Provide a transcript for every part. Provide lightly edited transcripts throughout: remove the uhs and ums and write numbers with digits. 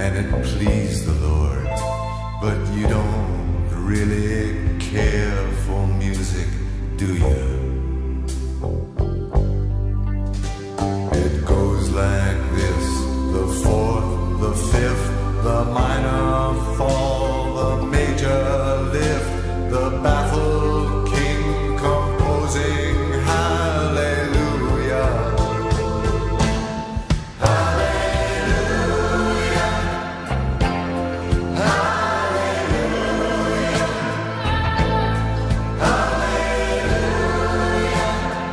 and it pleased the Lord. But you don't really care for music, do you? It goes like this: the fourth, the fifth, the minor fall, the major lift, the baffled king composing hallelujah. Hallelujah. Hallelujah. Hallelujah.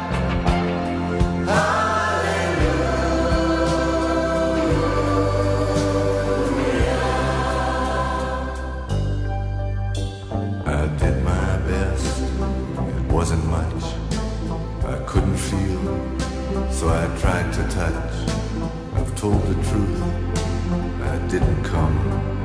I did my best, it wasn't much. I couldn't feel, so I tried to touch. I've told the truth, I didn't come